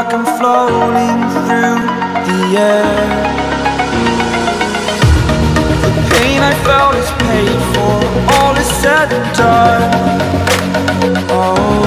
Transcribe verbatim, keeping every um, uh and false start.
like I'm floating through the air. The pain I felt is paid for, all is said and done. Oh,